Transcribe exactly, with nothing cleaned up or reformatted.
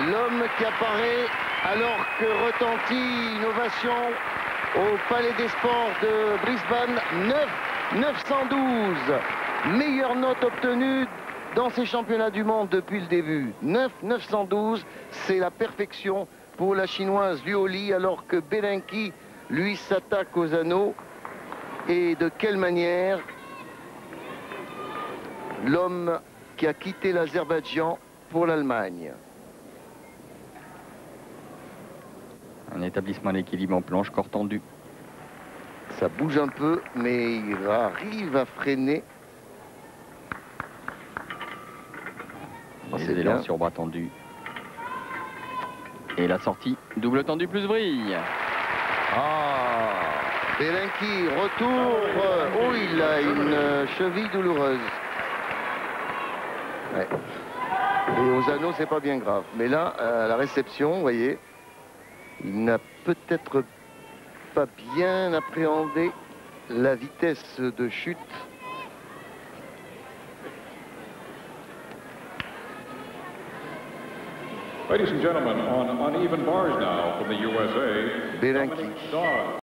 L'homme qui apparaît alors que retentit une ovation au Palais des Sports de Brisbane. neuf neuf cent douze, meilleure note obtenue dans ces championnats du monde depuis le début. neuf neuf cent douze, c'est la perfection pour la chinoise Luo Li, alors que Belenki, lui, s'attaque aux anneaux. Et de quelle manière l'homme qui a quitté l'Azerbaïdjan pour l'Allemagne. Un établissement d'équilibre en planche, corps tendu. Ça bouge un peu, mais il arrive à freiner. Les élans sur bras tendu. Et la sortie, double tendu plus vrille. Ah, Belenki, retour. Oh, il a une cheville douloureuse. Ouais. Et aux anneaux, c'est pas bien grave. Mais là, à la réception, vous voyez, il n'a peut-être pas bien appréhendé la vitesse de chute. Ladies and gentlemen, on uneven bars now from the U S A, Belenki.